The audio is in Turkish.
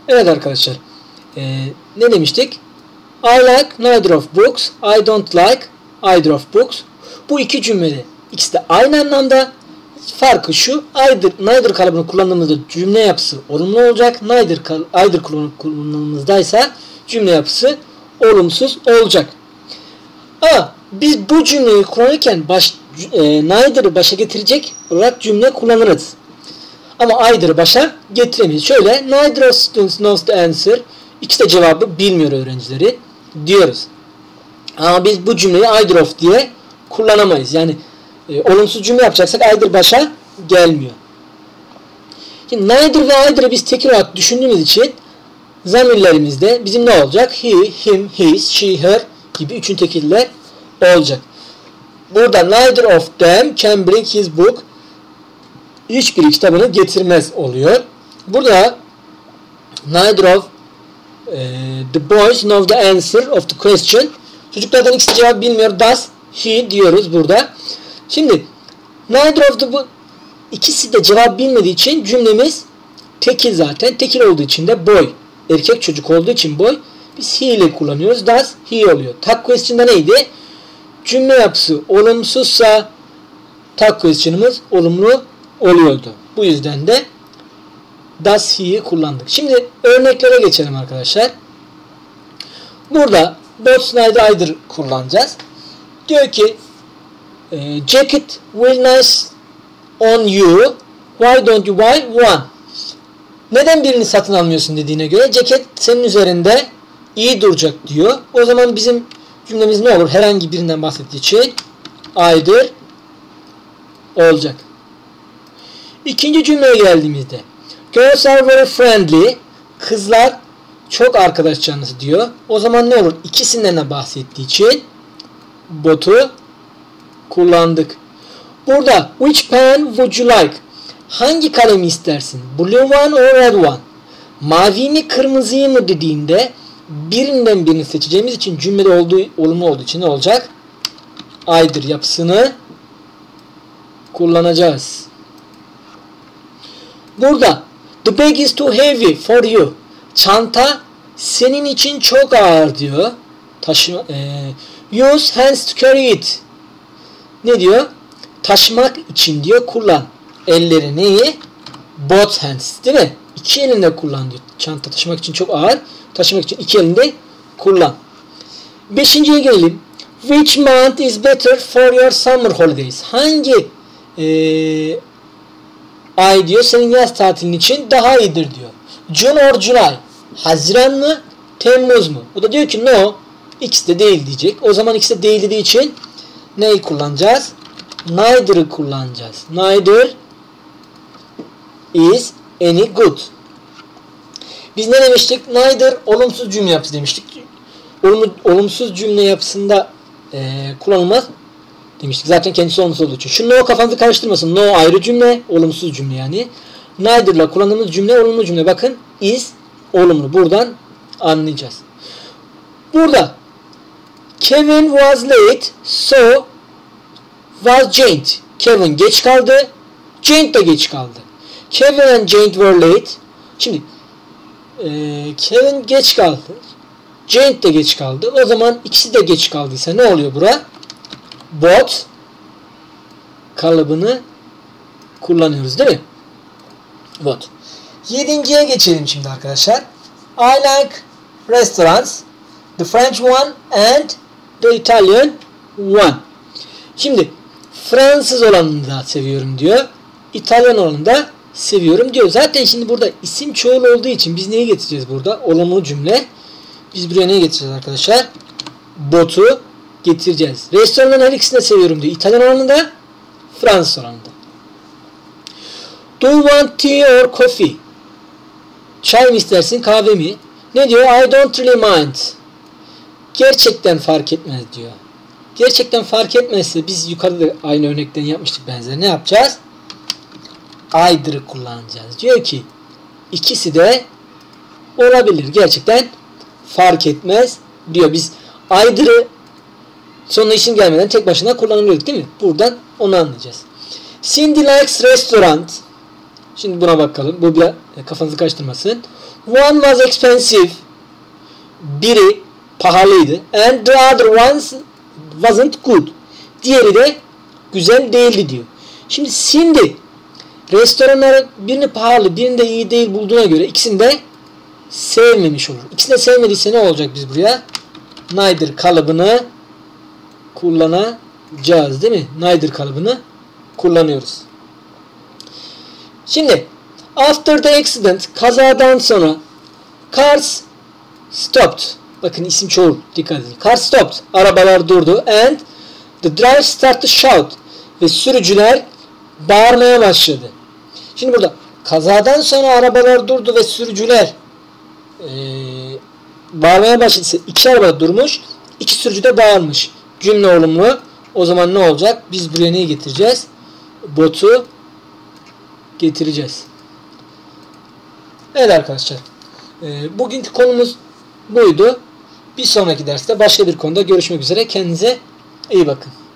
Evet arkadaşlar. Ne demiştik? I like neither of books. I don't like either of books. Bu iki cümlede ikisi de aynı anlamda. Farkı şu. Neither kalıbını kullandığımızda cümle yapısı olumlu olacak. Either kullandığımızdaysa cümle yapısı olumsuz olacak. Ama biz bu cümleyi kullanırken neither'ı başa getirecek olarak cümle kullanırız. Ama either'ı başa getiremeyiz. Şöyle, neither of students knows the answer. İkisi de cevabı bilmiyor öğrencileri diyoruz. Ama biz bu cümleyi either of diye kullanamayız. Yani olumsuz cümle yapacaksak either başa gelmiyor. Şimdi neither ve either'ı biz tekil olarak düşündüğümüz için zamirlerimizde bizim ne olacak? He, him, his, she, her gibi üçün tekiller olacak. Burada neither of them can bring his book. Hiçbiri kitabını getirmez oluyor. Burada neither of the boys know the answer of the question. Çocuklardan ikisi cevap bilmiyor. Does he diyoruz burada. Şimdi neither of the ikisi de cevap bilmediği için cümlemiz tekil zaten. Tekil olduğu için de boy. Erkek çocuk olduğu için boy. Biz he ile kullanıyoruz. Does he oluyor. Tag question'da neydi? Cümle yapısı olumsuzsa tag question'ımız olumlu oluyordu. Bu yüzden de does he'yi kullandık. Şimdi örneklere geçelim arkadaşlar. Burada both neither either kullanacağız. Diyor ki jacket will nice on you. Why don't you buy one? Neden birini satın almıyorsun dediğine göre ceket senin üzerinde iyi duracak diyor. O zaman bizim cümlemiz ne olur? Herhangi birinden bahsettiği için either olacak. İkinci cümleye geldiğimizde girls are very friendly. Kızlar çok arkadaş canlısı diyor. O zaman ne olur? İkisinden de bahsettiği için both'u kullandık. Burada which pen would you like? Hangi kalemi istersin? Blue one or red one? Mavi mi kırmızıyı mı dediğinde birinden birini seçeceğimiz için cümlede olumlu olduğu için ne olacak? Either yapısını kullanacağız. Burada the bag is too heavy for you. Çanta senin için çok ağır diyor. Use hands to carry it. Ne diyor? Taşımak için diyor kullan. Elleri neyi? Both hands. Değil mi? İki elinde kullan diyor. Çanta taşımak için çok ağır. Taşımak için iki elinde kullan. Beşinciye gelelim. Which month is better for your summer holidays? Hangi ay diyor senin yaz tatilin için daha iyidir diyor. June or July? Haziran mı? Temmuz mu? O da diyor ki no. İkisi de değil diyecek. O zaman ikisi de değil dediği için neyi kullanacağız? Neither'ı kullanacağız. Neither is any good. Biz ne demiştik? Neither olumsuz cümle yapısı demiştik. Olumsuz cümle yapısında kullanılmaz demiştik. Zaten kendisi olumsuz olduğu için. Şu no kafanızı karıştırmasın. No ayrı cümle, olumsuz cümle yani. Neither'la kullandığımız cümle olumlu cümle. Bakın is olumlu. Buradan anlayacağız. Burada Kevin was late, so was Jane. Kevin geç kaldı. Jane de geç kaldı. Kevin and Jane were late. Şimdi Kevin geç kaldı. Jane de geç kaldı. O zaman ikisi de geç kaldıysa ne oluyor bura? Both kalıbını kullanıyoruz değil mi? Both. Yedinciye geçelim şimdi arkadaşlar. I like restaurants. The French one and the Italian one. Şimdi Fransız olanını da seviyorum diyor. İtalyan olanını da seviyorum diyor. Zaten şimdi burada isim çoğul olduğu için biz neyi getireceğiz burada? Olumlu cümle. Biz buraya neyi getireceğiz arkadaşlar? Both'u getireceğiz. Restoranların her ikisini de seviyorum diyor. İtalyan olanını da Fransız olanını da. Do you want tea or coffee? Çay mı istersin kahve mi? Ne diyor? I don't really mind. Gerçekten fark etmez diyor. Gerçekten fark etmezse biz yukarıda aynı örnekten yapmıştık benzer. Ne yapacağız? Either'ı kullanacağız. Diyor ki ikisi de olabilir. Gerçekten fark etmez diyor. Biz either'ı sonuna isim gelmeden tek başına kullanılıyorduk değil mi? Buradan onu anlayacağız. Cindy likes restaurant. Şimdi buna bakalım. Bu biraz kafanızı karıştırmasın. One was expensive. Biri pahalıydı. And the other ones wasn't good. Diğeri de güzel değildi diyor. Şimdi Cindy restoranların birini pahalı, birini de iyi değil bulduğuna göre ikisini de sevmemiş olur. İkisini de sevmediyse ne olacak biz buraya? Neither kalıbını kullanacağız değil mi? Neither kalıbını kullanıyoruz. Şimdi after the accident, kazadan sonra cars stopped. Bakın isim çoğul. Dikkat edin. Cars stopped. Arabalar durdu. And the driver started to shout. Ve sürücüler bağırmaya başladı. Şimdi burada kazadan sonra arabalar durdu ve sürücüler bağırmaya başladı. İki araba durmuş. İki sürücü de bağırmış. Cümle olumlu. O zaman ne olacak? Biz buraya neyi getireceğiz? Botu getireceğiz. Evet arkadaşlar. Bugünkü konumuz buydu. Bir sonraki derste başka bir konuda görüşmek üzere. Kendinize iyi bakın.